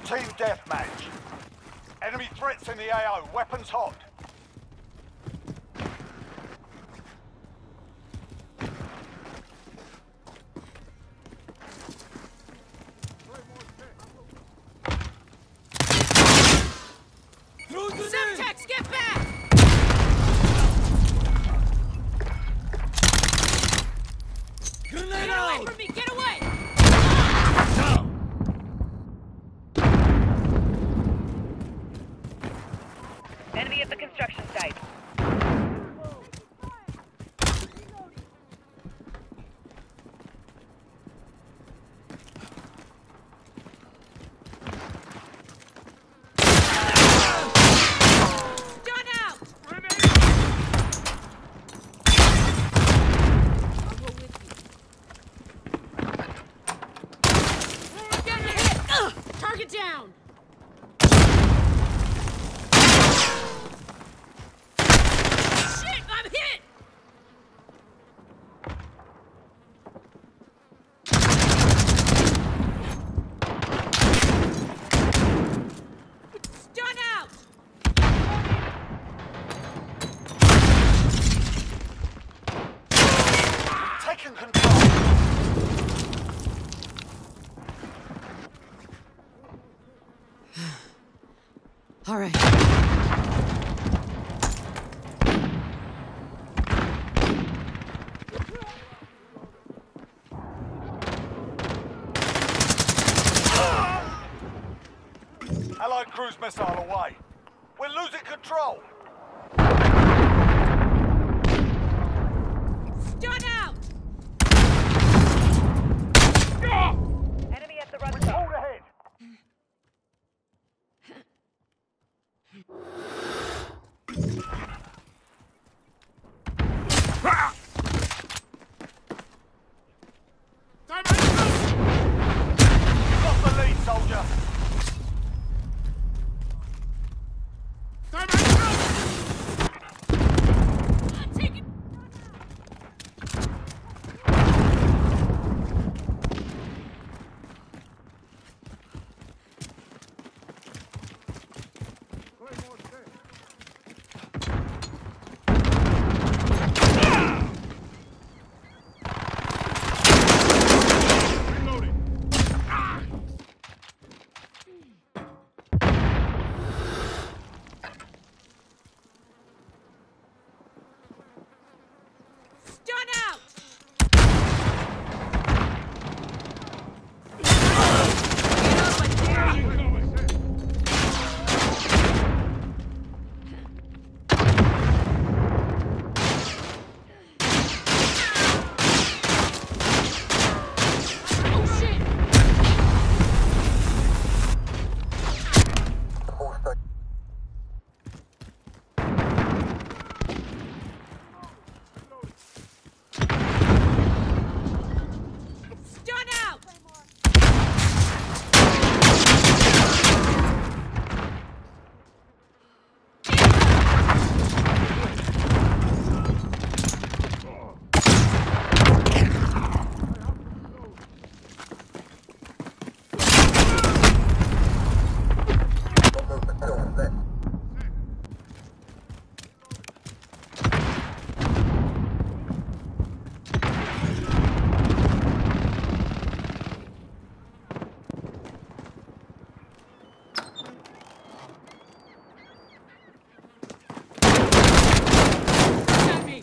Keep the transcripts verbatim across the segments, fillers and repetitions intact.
Team deathmatch. Enemy threats in the A O. Weapons hot. Semtex, get back! Grenade out! Get away from me! Get away! Down! Enemy at the construction site. Target down! Shit! I'm hit! Stun out! Taking control. All right. Allied cruise missile away. We're losing control. Stun out! Enemy at the run stop. Hold ahead. Got the lead, soldier. Take it! Stun out! Get up and down! Oh shit! Stun out! At me!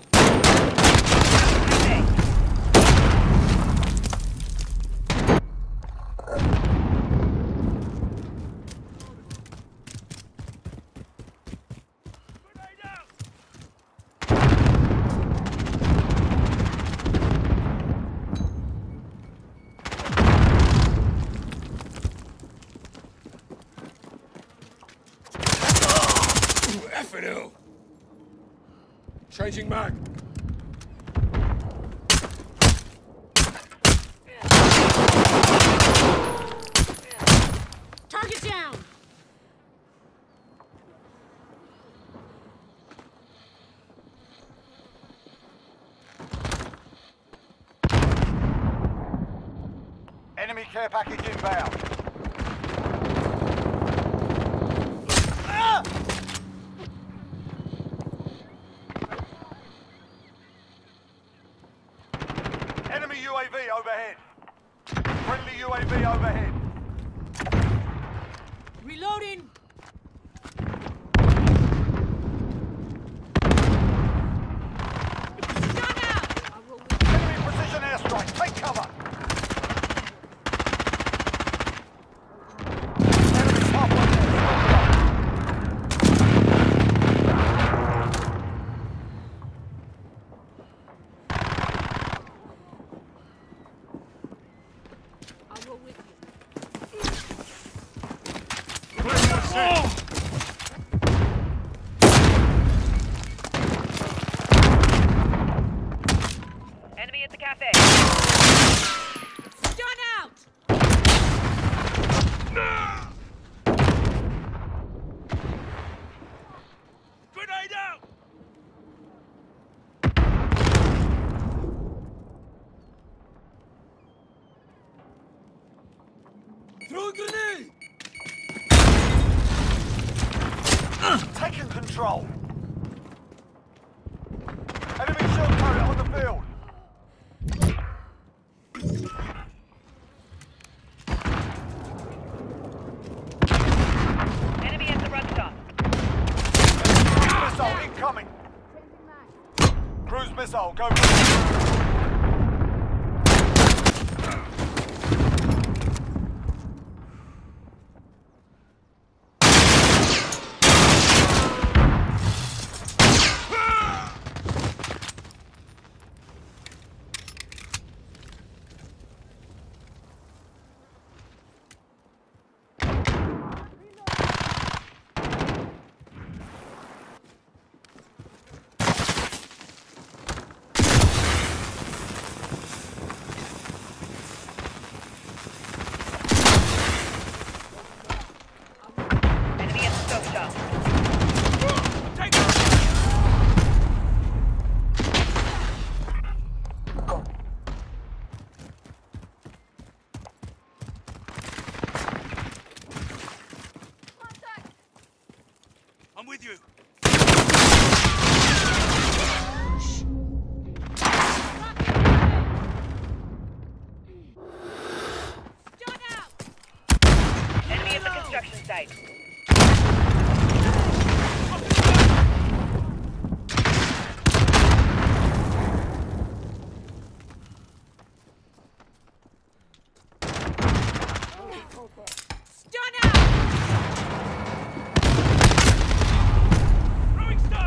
F it L. Changing mag. Target down! Enemy care package inbound. overhead. Friendly U A V overhead. Reloading! Gun out! I will with you. Enemy precision airstrike. Take cover. Enemy halfway there. I will with you. Enemy at the cafe. Stun out! Grenade out! Throw a grenade! Taking control. Enemy shield turret on the field. Enemy at the run stop. Cruise missile incoming. Cruise missile, go for it. Enemy at the stove shop. Take it! I'm with you. Stun out! Enemy at the construction site. Stun out! Throwing stun!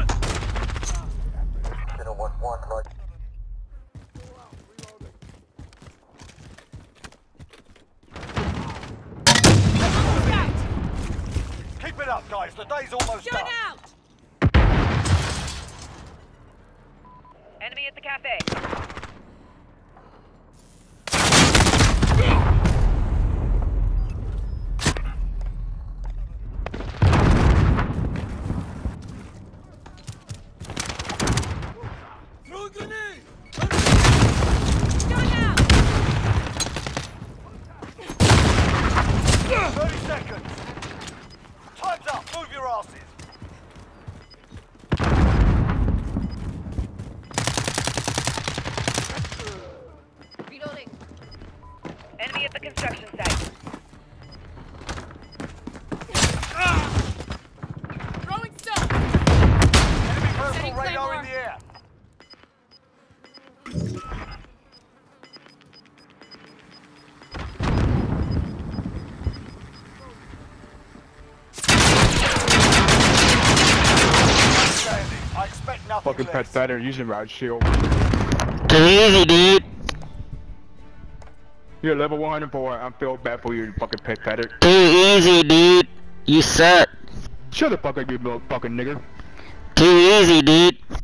Keep it up, guys. The day's almost Stun done. out! Enemy at the cafe. Throw a grenade! Stun out! thirty seconds. Time's up. Move your asses. Reloading. Enemy at the construction site. Throwing stun! Enemy personal Setting radar Claymore. in the air. Outstanding. I expect nothing Fucking less. pet better using riot shield. Too easy, dude. You're level one hundred four. I'm feel bad for you, fucking pet better. Too easy, dude. You suck. Shut the fuck up, you little fucking nigger. Too easy, dude.